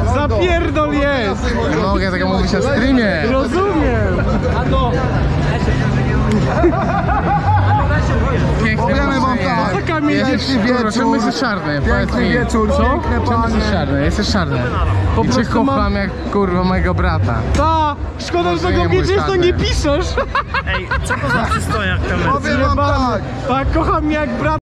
Zapierdol jest! Nie mogę tego mówić na streamie. Rozumiem! Powiemy wam tak. Taka mi Czemu jesteś czarny? Powiedz mi. wieczór, co? Czemu jesteś czarny? Jesteś czarny. Po I cię prostu mam... kocham jak kurwa mojego brata. Ta! Szkoda, że tego mój gdzieś to nie piszesz! Ej, co to za przystojak kamercy? Powiem wam tak! Tak, kocham mnie jak brat.